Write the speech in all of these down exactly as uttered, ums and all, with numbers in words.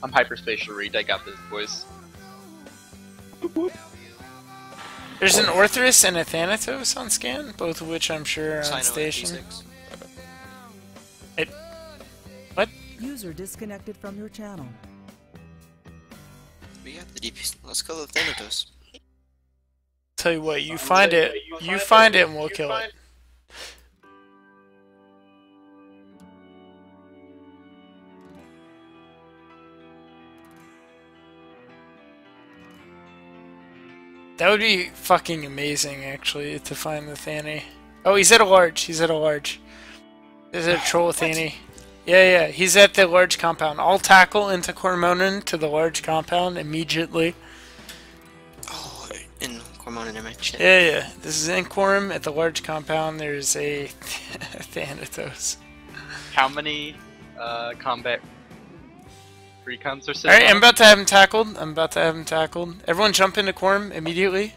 I'm Hyperspatial Reed. I got this, boys. There's an Orthrus and a Thanatos on scan, both of which I'm sure are on Cyno station. at D six. It. What? User disconnected from your channel. We got the D P. Let's kill the Thanatos. Tell you what, you find it, you find it, and we'll kill it. That would be fucking amazing, actually, to find the Thani. Oh, he's at a large. He's at a large. There's a troll Thani. Yeah, yeah. He's at the large compound. I'll tackle into Cormonan to the large compound immediately. Oh, in Cormonan image. Yeah, yeah. This is in Quorum at the large compound. There's a Thanatos. How many uh, combat recons are sitting? Alright, I'm about to have him tackled. I'm about to have him tackled. Everyone jump into Quorum immediately.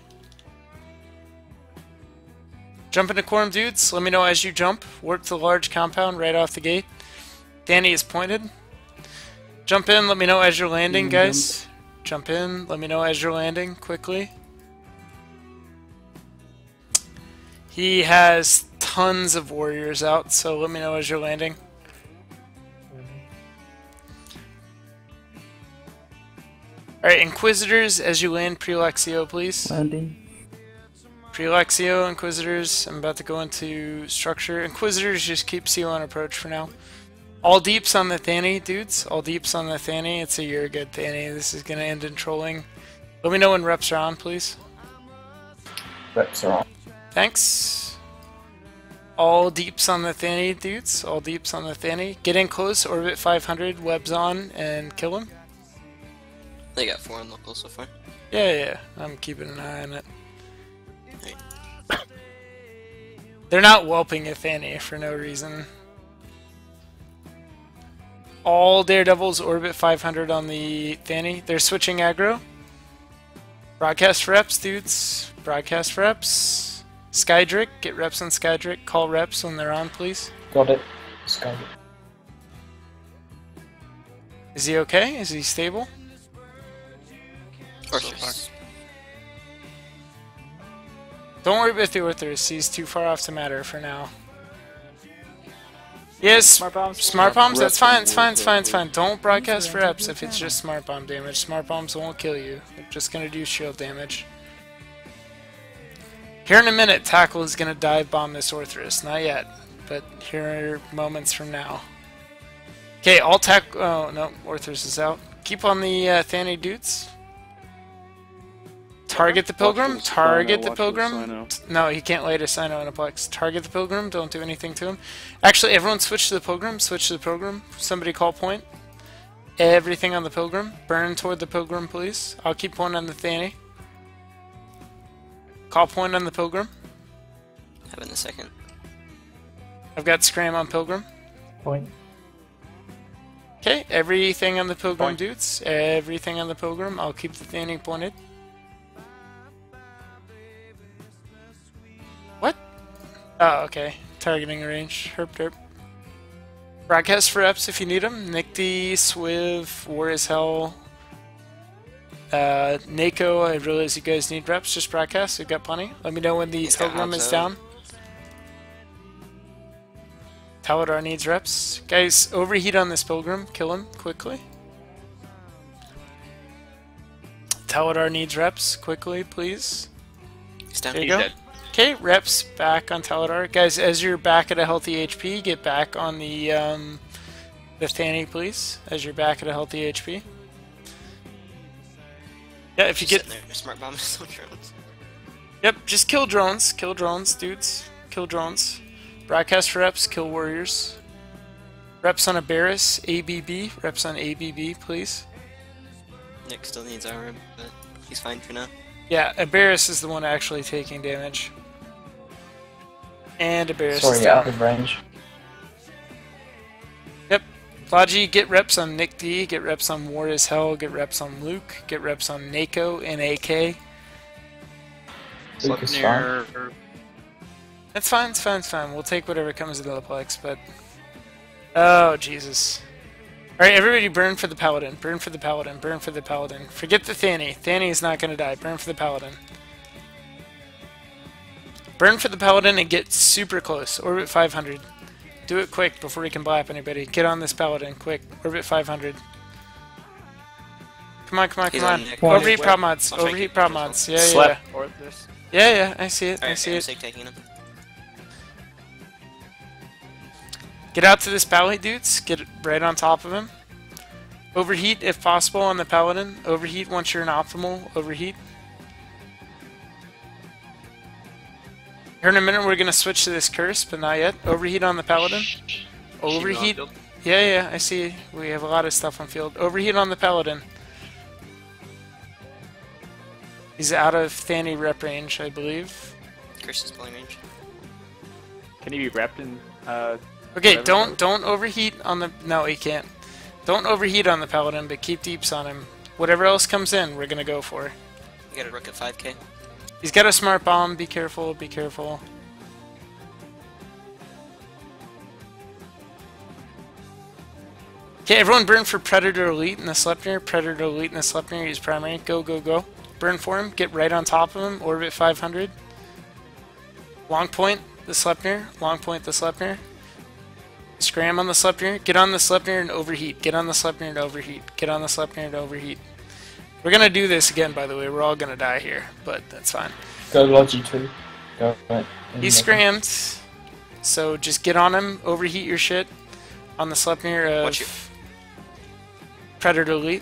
Jump into Quorum, dudes. Let me know as you jump. Work the large compound right off the gate. Danny is pointed. Jump in, let me know as you're landing, guys. Jump in, let me know as you're landing, quickly. He has tons of warriors out, so let me know as you're landing. Alright, Inquisitors, as you land, Prelexio, please. Landing. Prelexio, Inquisitors, I'm about to go into structure. Inquisitors, just keep C O on approach for now. All deeps on the Thani, dudes. All deeps on the Thani. It's a year good Thani. This is going to end in trolling. Let me know when reps are on, please. Reps are on. Thanks. All deeps on the Thani, dudes. All deeps on the Thani. Get in close, orbit five hundred, webs on, and kill him. They got four on local so far. Yeah, yeah. I'm keeping an eye on it. They're not whelping a Thani for no reason. All Daredevils orbit five hundred on the Thani. They're switching aggro. Broadcast reps, dudes. Broadcast reps. Skydrick, get reps on Skydrick. Call reps when they're on, please. Got it. Skydrick. Is he okay? Is he stable? Orthrus. Don't worry about the Orthrus. He's too far off to matter for now. Yes, smart bombs. Smart bombs. That's fine. It's fine. It's fine. It's fine. Don't broadcast reps if it's just smart bomb damage. Smart bombs won't kill you. They're just gonna do shield damage. Here in a minute, Tackle is gonna dive bomb this Orthrus. Not yet, but here are moments from now. Okay, all tack. Oh no, Orthrus is out. Keep on the uh, Thani dudes. Target the Pilgrim. Target the Pilgrim. No, he can't light a Cyno in a Plex. Target the Pilgrim. Don't do anything to him. Actually, everyone switch to the Pilgrim. Switch to the Pilgrim. Somebody call point. Everything on the Pilgrim. Burn toward the Pilgrim, please. I'll keep point on the Thani. Call point on the Pilgrim. Have in a second. I've got Scram on Pilgrim. Point. Okay, everything on the Pilgrim, Point. dudes. Everything on the Pilgrim. I'll keep the Thani pointed. What? Oh, okay. Targeting range. Herp derp. Broadcast for reps if you need them. Nick D, Swiv, War is Hell. Uh, Nako, I realize you guys need reps. Just broadcast. We've got plenty. Let me know when the He's got Pilgrim is Hobzo. down. Taladar needs reps. Guys, overheat on this Pilgrim. Kill him quickly. Taladar needs reps quickly, please. He's down. There you He's go. dead. Okay, reps back on Taladar. Guys, as you're back at a healthy H P, get back on the um, the Thani, please. As you're back at a healthy H P. Yeah, if you Just get... sitting there. Smart bomb is on drones. Yep, just kill drones. Kill drones, dudes. Kill drones. Broadcast for reps, kill warriors. Reps on Aberis, A B B. Reps on A B B, please. Nick still needs our room, but he's fine for now. Yeah, Aberis is the one actually taking damage. And Aberis is Sorry, down. out of range. Yep. Logi, get reps on Nick D, get reps on War is Hell, get reps on Luke, get reps on Nako and A K. Luke is near. It's fine, it's fine, it's fine. We'll take whatever comes into the Plex, but... Oh, Jesus. Alright, everybody burn for the Paladin. Burn for the Paladin. Burn for the Paladin. Forget the Thani. Thani is not going to die. Burn for the Paladin. Burn for the Paladin and get super close. Orbit five hundred. Do it quick before we can blap anybody. Get on this Paladin, quick. Orbit five hundred. Come on, come on, come on. on. Overheat prop mods. Overheat prop mods. Yeah, yeah, yeah. Yeah, yeah, I see it. I see it. Taking him. Get out to this Pally, dudes. Get right on top of him. Overheat if possible on the Paladin. Overheat once you're in optimal. Overheat. Here in a minute we're going to switch to this curse, but not yet. Overheat on the Paladin. Overheat. Yeah, yeah, I see. We have a lot of stuff on field. Overheat on the Paladin. He's out of Thani rep range, I believe. Curse is pulling range. Can he be repped in... Uh, okay, don't don't overheat on the... No, he can't. Don't overheat on the Paladin, but keep deeps on him. Whatever else comes in, we're going to go for. You got a Rook at five K. He's got a smart bomb. Be careful, be careful. Okay, everyone burn for Predator Elite in the Sleipnir. Predator Elite in the Sleipnir. He's primary. Go, go, go. Burn for him. Get right on top of him. Orbit five hundred. Long point the Sleipnir. Long point the Sleipnir. Scram on the Sleipnir. Get on the Sleipnir and overheat. Get on the Sleipnir and overheat. Get on the Sleipnir and overheat. We're gonna do this again, by the way. We're all gonna die here, but that's fine. Go Logi too. Go right. He's scrammed, so just get on him. Overheat your shit on the Sleipnir of Watch you. Predator Elite.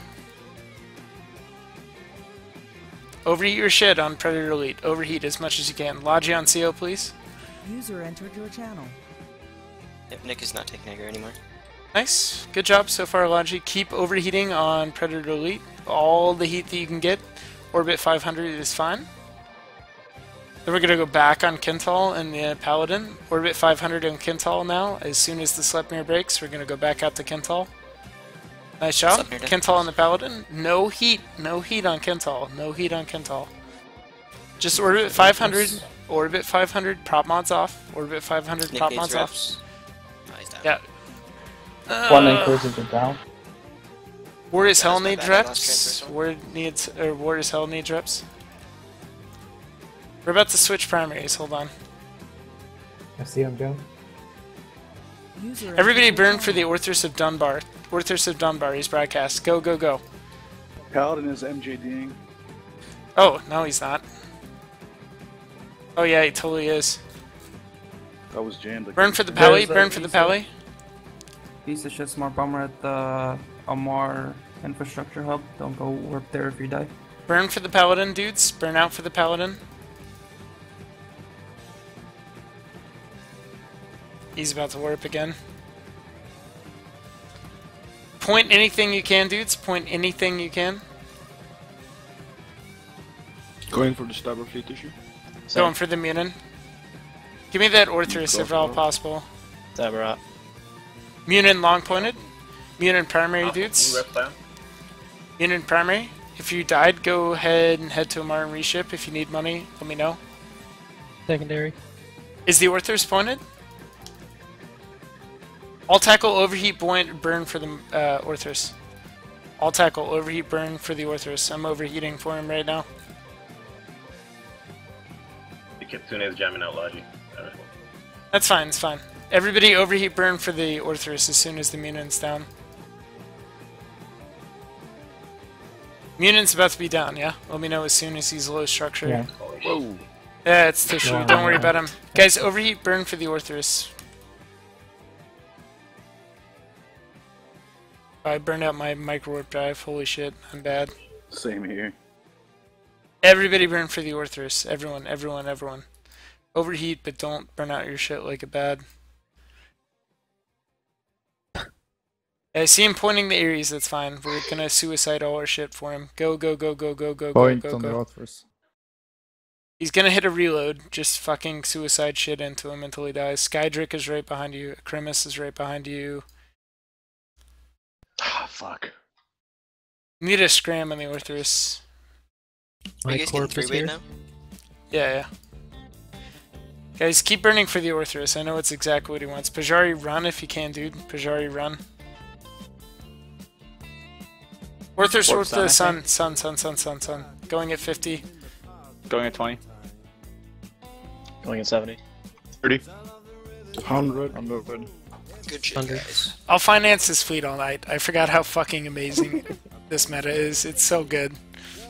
Overheat your shit on Predator Elite. Overheat as much as you can. Logi on C O, please. User entered your channel. Yep, Nick is not taking aggro anymore. Nice. Good job so far, Logi. Keep overheating on Predator Elite. All the heat that you can get. Orbit five hundred is fine. Then we're going to go back on Kintal and the Paladin. Orbit five hundred on Kintal now. As soon as the Sleipnir breaks, we're going to go back out to Kintal. Nice job. Kintal on the Paladin. No heat. No heat on Kintal. No heat on Kintal. Just Orbit five hundred. Orbit five hundred. Prop mods off. Orbit five hundred. Nick Prop needs mods reps. off. Oh, he's down. Yeah. Uh, One Inquisitor down. Ward is Hell That was my needs bad, I lost reps. transversal. Ward needs, or Ward is Hell needs reps. We're about to switch primaries. Hold on. I see him go. User entered Everybody your burn for channel. the Orthros of Dunbar. Orthros of Dunbar. He's broadcast. Go, go, go. Paladin is MJDing. Oh, no, he's not. Oh yeah, he totally is. That was jammed. Burn for the Pally. There's a Burn for the Lisa. Pally. Piece of shit smart bomber at the Amar infrastructure hub. Don't go warp there if you die. Burn for the Paladin, dudes. Burn out for the Paladin. He's about to warp again. Point anything you can, dudes. Point anything you can. Going for the Starboard Fleet issue. Going for the Munin. Give me that Orthros if at all possible. Zabarat. Munin long pointed. Munin primary, dudes. Munin primary. If you died, go ahead and head to Amar and reship. If you need money, let me know. Secondary. Is the Orthros pointed? All tackle, overheat, buoyant, burn for the uh, Orthros. All tackle, overheat, burn for the Orthros. I'm overheating for him right now. The Kitsune is jamming out Logi. That's fine, it's fine. Everybody overheat burn for the Orthros as soon as the Munin's down. Munin's about to be down, yeah? Let me know as soon as he's low structure. Yeah. Whoa. Yeah, it's tissue. Yeah. Don't worry about him. Guys, overheat burn for the Orthros. I burned out my micro warp drive. Holy shit, I'm bad. Same here. Everybody burn for the Orthros. Everyone, everyone, everyone. Overheat, but don't burn out your shit like a bad. I see him pointing the Ares, that's fine. We're gonna suicide all our shit for him. Go, go, go, go, go, go, Point go, go, on go. the Orthros. He's gonna hit a reload. Just fucking suicide shit into him until he dies. Skydrick is right behind you. Acrimus is right behind you. Ah, fuck. You need a scram on the Orthros. Are you guys getting three-way now? Yeah, yeah. Guys, keep burning for the Orthros. I know it's exactly what he wants. Pajari, run if you can, dude. Pajari, run. Worthers, Warp worth sun, the I sun, think. sun, sun, sun, sun, sun. Going at fifty. Going at twenty. Going at seventy. thirty. one hundred. one hundred. Good shit, guys. I'll finance this fleet all night. I forgot how fucking amazing this meta is. It's so good.